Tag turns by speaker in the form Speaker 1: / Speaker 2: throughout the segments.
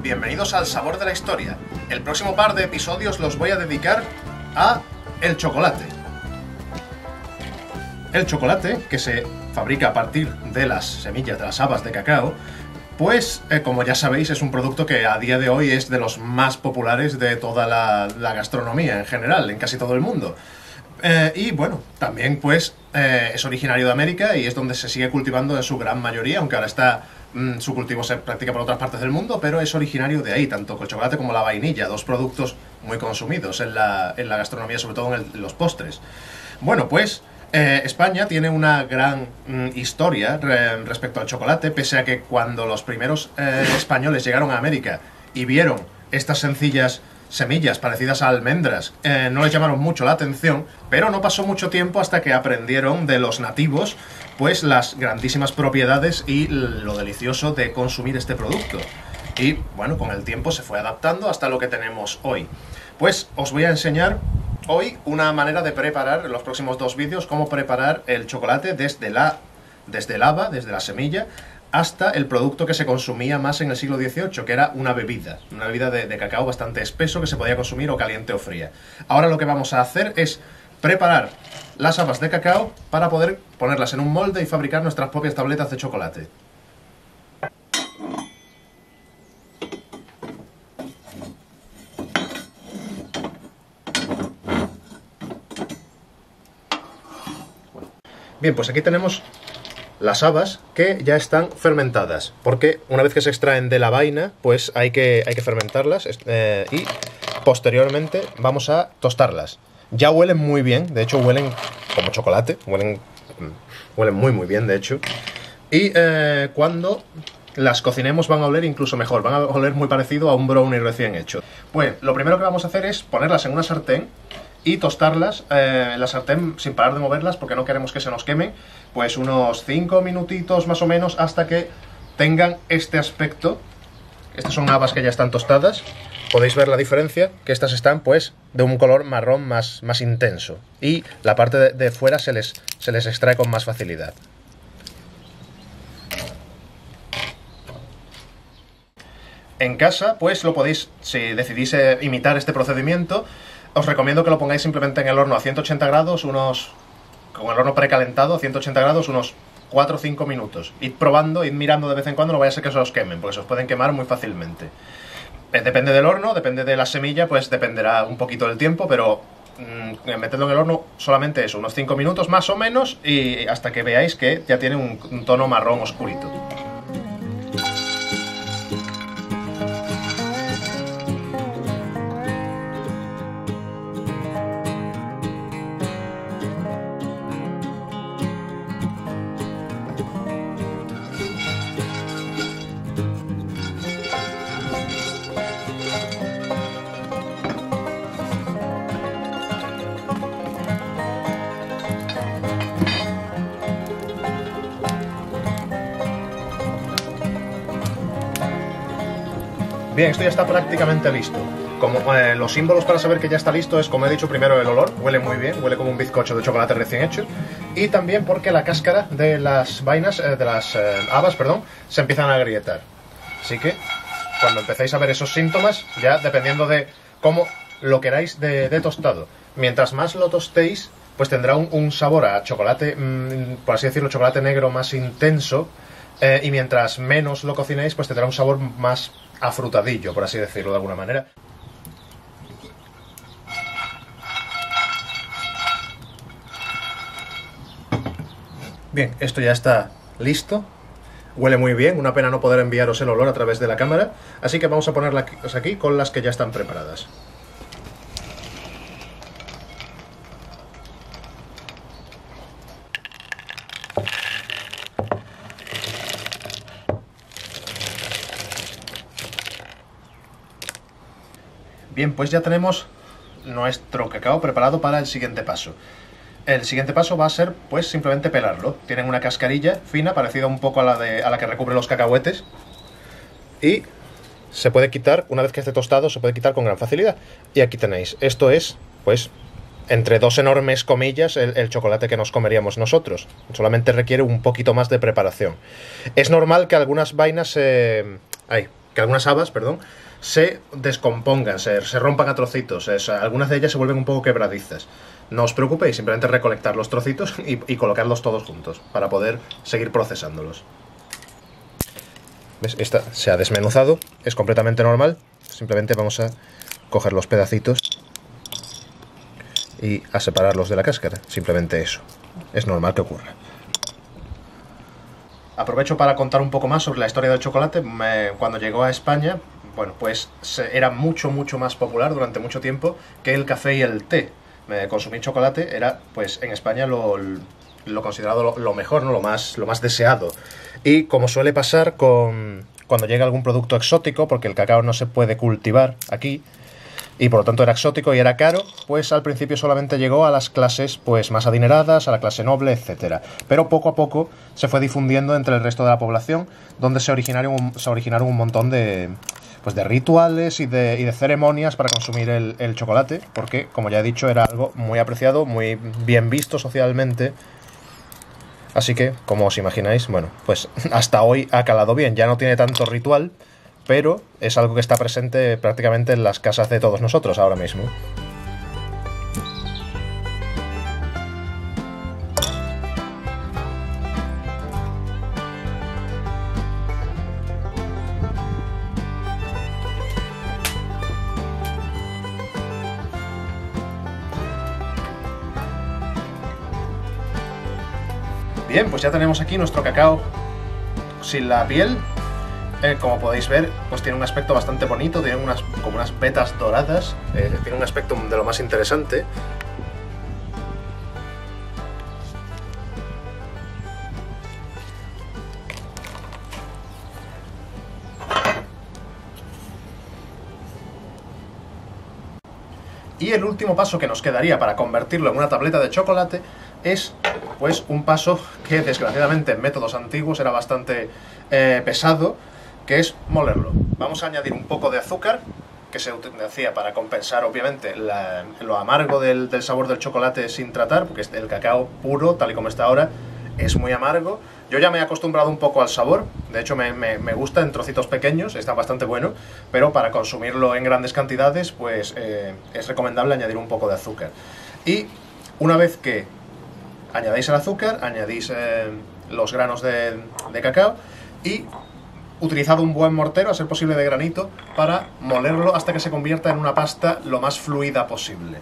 Speaker 1: bienvenidos al Sabor de la Historia. El próximo par de episodios los voy a dedicar a el chocolate. El chocolate, que se fabrica a partir de las semillas de las habas de cacao, pues, como ya sabéis, es un producto que a día de hoy es de los más populares de toda la gastronomía en general, en casi todo el mundo. Y bueno, también pues es originario de América y es donde se sigue cultivando en su gran mayoría, aunque ahora su cultivo se practica por otras partes del mundo, pero es originario de ahí, tanto el chocolate como la vainilla, dos productos muy consumidos en la gastronomía, sobre todo en los postres. Bueno, pues España tiene una gran historia respecto al chocolate, pese a que cuando los primeros españoles llegaron a América y vieron estas sencillas semillas parecidas a almendras, no les llamaron mucho la atención, pero no pasó mucho tiempo hasta que aprendieron de los nativos pues las grandísimas propiedades y lo delicioso de consumir este producto. Y bueno, con el tiempo se fue adaptando hasta lo que tenemos hoy. Pues os voy a enseñar hoy una manera de preparar, en los próximos dos vídeos, cómo preparar el chocolate desde el haba, desde la semilla, hasta el producto que se consumía más en el siglo XVIII, que era una bebida de cacao bastante espeso que se podía consumir o caliente o fría. Ahora lo que vamos a hacer es preparar las habas de cacao para poder ponerlas en un molde y fabricar nuestras propias tabletas de chocolate. Bien, pues aquí tenemos las habas que ya están fermentadas, porque una vez que se extraen de la vaina, pues hay que fermentarlas y posteriormente vamos a tostarlas. Ya huelen muy bien, de hecho huelen como chocolate, huelen muy bien de hecho, y cuando las cocinemos van a oler incluso mejor, van a oler muy parecido a un brownie recién hecho. Pues lo primero que vamos a hacer es ponerlas en una sartén y tostarlas en la sartén sin parar de moverlas porque no queremos que se nos quemen, pues unos 5 minutitos más o menos hasta que tengan este aspecto. Estas son habas que ya están tostadas, podéis ver la diferencia, que estas están pues de un color marrón más intenso y la parte de fuera se les extrae con más facilidad. En casa pues lo podéis, si decidís imitar este procedimiento, os recomiendo que lo pongáis simplemente en el horno a 180 grados, con el horno precalentado a 180 grados, unos 4 o 5 minutos. Id probando, id mirando de vez en cuando, no vaya a ser que se os quemen, porque se os pueden quemar muy fácilmente. Depende del horno, depende de la semilla, pues dependerá un poquito del tiempo, pero metedlo en el horno solamente eso, unos 5 minutos más o menos, y hasta que veáis que ya tiene un tono marrón oscurito. Bien, esto ya está prácticamente listo. Como los símbolos para saber que ya está listo es, como he dicho, primero el olor, huele muy bien, huele como un bizcocho de chocolate recién hecho, y también porque la cáscara de las vainas, de las habas, perdón, se empiezan a agrietar. Así que cuando empecéis a ver esos síntomas, ya dependiendo de cómo lo queráis de tostado, mientras más lo tostéis, pues tendrá un sabor a chocolate, por así decirlo, chocolate negro más intenso, y mientras menos lo cocinéis, pues tendrá un sabor más afrutadillo, por así decirlo de alguna manera. Bien, esto ya está listo. Huele muy bien, una pena no poder enviaros el olor a través de la cámara, así que vamos a ponerlas aquí con las que ya están preparadas. Bien, pues ya tenemos nuestro cacao preparado para el siguiente paso. El siguiente paso va a ser, pues, simplemente pelarlo. Tienen una cascarilla fina, parecida un poco a la que recubre los cacahuetes. Y se puede quitar, una vez que esté tostado, se puede quitar con gran facilidad. Y aquí tenéis, esto es, pues, entre dos enormes comillas, el chocolate que nos comeríamos nosotros. Solamente requiere un poquito más de preparación. Es normal que algunas vainas que algunas habas, perdón, se descompongan, se rompan a trocitos. Algunas de ellas se vuelven un poco quebradizas. No os preocupéis, simplemente recolectar los trocitos y colocarlos todos juntos para poder seguir procesándolos. ¿Ves? Esta se ha desmenuzado, es completamente normal. Simplemente vamos a coger los pedacitos y a separarlos de la cáscara. Simplemente eso. Es normal que ocurra. Aprovecho para contar un poco más sobre la historia del chocolate. Cuando llegó a España, bueno, pues era mucho más popular durante mucho tiempo que el café y el té. Consumir chocolate era, pues, en España lo considerado lo mejor, ¿no? Lo más deseado. Y como suele pasar cuando llega algún producto exótico, porque el cacao no se puede cultivar aquí, y por lo tanto era exótico y era caro, pues al principio solamente llegó a las clases pues más adineradas, a la clase noble, etcétera. Pero poco a poco se fue difundiendo entre el resto de la población, donde se originaron un montón de rituales y de ceremonias para consumir el chocolate, porque, como ya he dicho, era algo muy apreciado, muy bien visto socialmente. Así que, como os imagináis, bueno, pues hasta hoy ha calado bien. Ya no tiene tanto ritual, pero es algo que está presente prácticamente en las casas de todos nosotros ahora mismo. Bien, pues ya tenemos aquí nuestro cacao sin la piel. Como podéis ver, pues tiene un aspecto bastante bonito, tiene como unas vetas doradas, tiene un aspecto de lo más interesante. Y el último paso que nos quedaría para convertirlo en una tableta de chocolate es, pues, un paso que desgraciadamente en métodos antiguos era bastante pesado, que es molerlo. Vamos a añadir un poco de azúcar, que se hacía para compensar, obviamente, lo amargo del sabor del chocolate sin tratar, porque el cacao puro, tal y como está ahora, es muy amargo. Yo ya me he acostumbrado un poco al sabor, de hecho me gusta en trocitos pequeños, está bastante bueno, pero para consumirlo en grandes cantidades, pues es recomendable añadir un poco de azúcar. Y una vez que añadís el azúcar, añadís los granos de cacao y utilizad un buen mortero, a ser posible de granito, para molerlo hasta que se convierta en una pasta lo más fluida posible.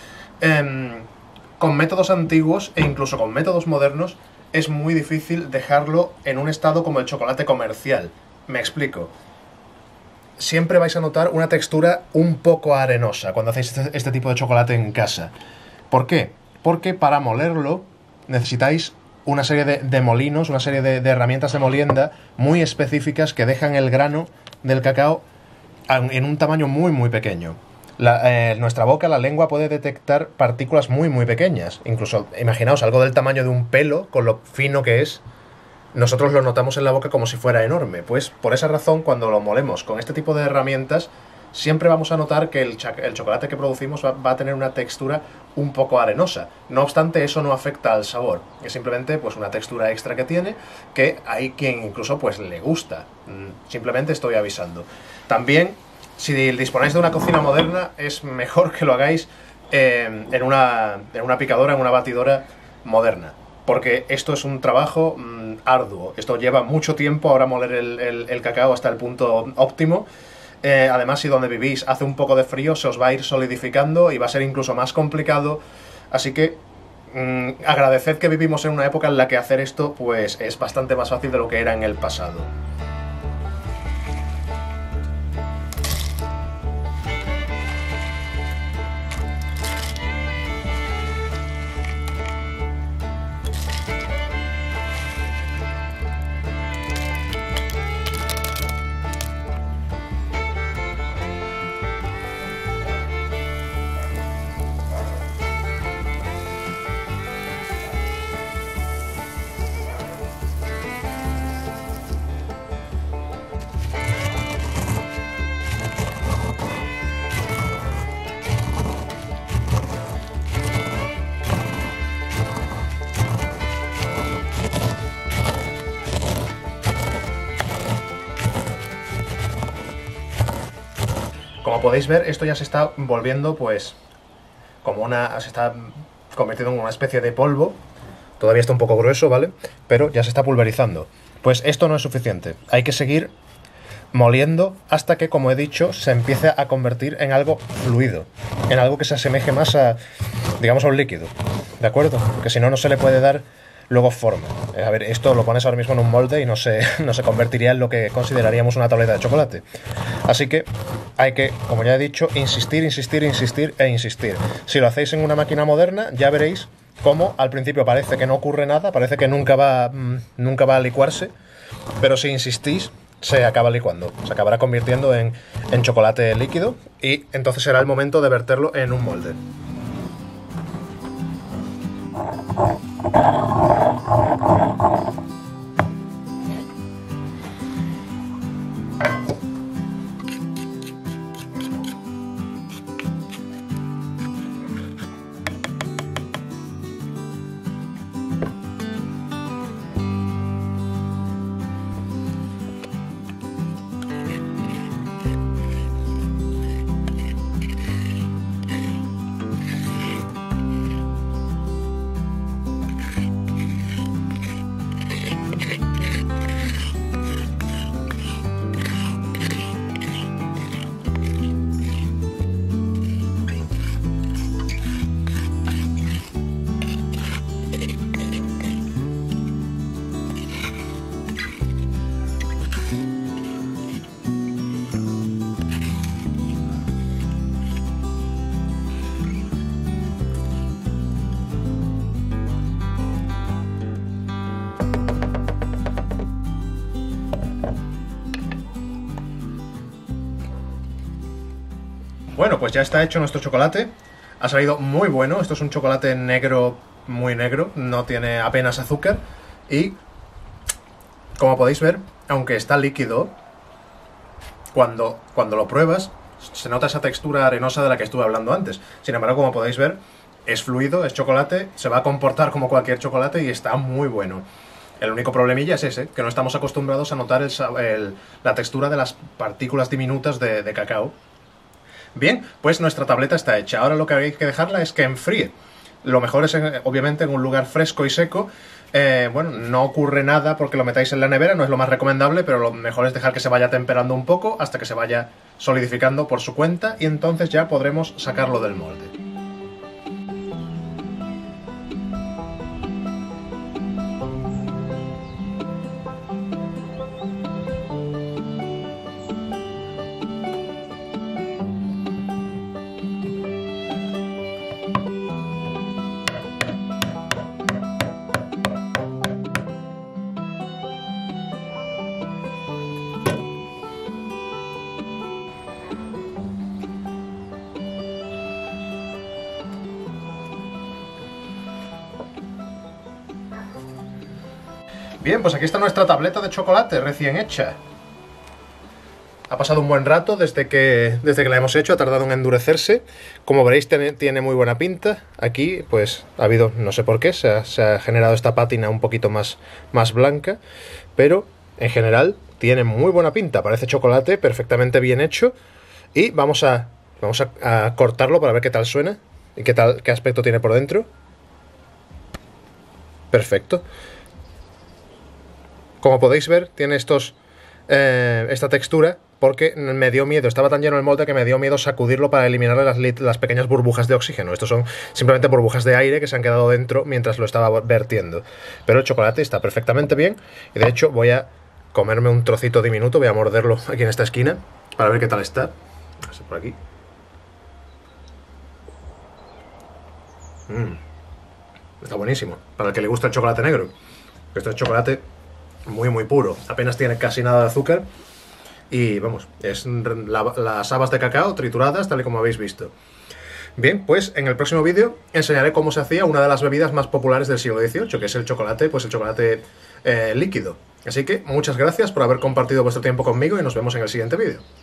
Speaker 1: Con métodos antiguos e incluso con métodos modernos es muy difícil dejarlo en un estado como el chocolate comercial. Me explico. Siempre vais a notar una textura un poco arenosa cuando hacéis este tipo de chocolate en casa. ¿Por qué? Porque para molerlo necesitáis una serie de molinos, una serie de herramientas de molienda muy específicas que dejan el grano del cacao en un tamaño muy pequeño. Nuestra boca, la lengua, puede detectar partículas muy pequeñas. Incluso, imaginaos, algo del tamaño de un pelo, con lo fino que es, nosotros lo notamos en la boca como si fuera enorme. Pues por esa razón, cuando lo molemos con este tipo de herramientas, siempre vamos a notar que el chocolate que producimos va a tener una textura un poco arenosa. No obstante, eso no afecta al sabor. Es simplemente, pues, una textura extra que tiene, que hay quien incluso, pues, le gusta. Simplemente estoy avisando. También, si disponéis de una cocina moderna, es mejor que lo hagáis en una picadora, en una batidora moderna. Porque esto es un trabajo arduo. Esto lleva mucho tiempo ahora moler el cacao hasta el punto óptimo. Además, si donde vivís hace un poco de frío, se os va a ir solidificando y va a ser incluso más complicado. Así que agradeced que vivimos en una época en la que hacer esto, pues, es bastante más fácil de lo que era en el pasado. como podéis ver, esto ya se está volviendo, pues, se está convirtiendo en una especie de polvo. Todavía está un poco grueso, ¿vale? Pero ya se está pulverizando. Pues esto no es suficiente. Hay que seguir moliendo hasta que, como he dicho, se empiece a convertir en algo fluido, en algo que se asemeje más a, digamos, a un líquido, ¿de acuerdo? Porque si no, no se le puede dar luego forma. A ver, esto lo pones ahora mismo en un molde y no se convertiría en lo que consideraríamos una tableta de chocolate. Así que hay que, como ya he dicho, insistir, insistir, insistir e insistir. Si lo hacéis en una máquina moderna, ya veréis cómo al principio parece que no ocurre nada, parece que nunca va a licuarse, pero si insistís, se acaba licuando, se acabará convirtiendo en chocolate líquido y entonces será el momento de verterlo en un molde. Bueno, pues ya está hecho nuestro chocolate. Ha salido muy bueno. Esto es un chocolate negro, muy negro. No tiene apenas azúcar. Y, como podéis ver, aunque está líquido, cuando lo pruebas, se nota esa textura arenosa de la que estuve hablando antes. Sin embargo, como podéis ver, es fluido, es chocolate, se va a comportar como cualquier chocolate y está muy bueno. El único problemilla es ese, que no estamos acostumbrados a notar la textura de las partículas diminutas de cacao. Bien, pues nuestra tableta está hecha. Ahora lo que hay que dejarla es que enfríe. Lo mejor es, obviamente, en un lugar fresco y seco. Bueno, no ocurre nada porque lo metáis en la nevera, no es lo más recomendable, pero lo mejor es dejar que se vaya temperando un poco hasta que se vaya solidificando por su cuenta y entonces ya podremos sacarlo del molde. Bien, pues aquí está nuestra tableta de chocolate recién hecha. Ha pasado un buen rato desde que la hemos hecho, ha tardado en endurecerse. Como veréis, tiene muy buena pinta. Aquí, pues, ha habido, no sé por qué, se ha generado esta pátina un poquito más blanca. Pero, en general, tiene muy buena pinta. Parece chocolate perfectamente bien hecho. Y vamos a cortarlo para ver qué tal suena y qué aspecto tiene por dentro. Perfecto. Como podéis ver, tiene esta textura porque me dio miedo, estaba tan lleno el molde que me dio miedo sacudirlo para eliminarle las pequeñas burbujas de oxígeno. Estos son simplemente burbujas de aire que se han quedado dentro mientras lo estaba vertiendo. Pero el chocolate está perfectamente bien y de hecho voy a comerme un trocito diminuto, voy a morderlo aquí en esta esquina para ver qué tal está. A ver, por aquí. Está buenísimo, para el que le gusta el chocolate negro. Esto es chocolate muy puro, apenas tiene casi nada de azúcar y vamos, es las habas de cacao trituradas tal y como habéis visto. Bien, pues en el próximo vídeo enseñaré cómo se hacía una de las bebidas más populares del siglo XVIII, que es el chocolate, pues el chocolate líquido. Así que muchas gracias por haber compartido vuestro tiempo conmigo y nos vemos en el siguiente vídeo.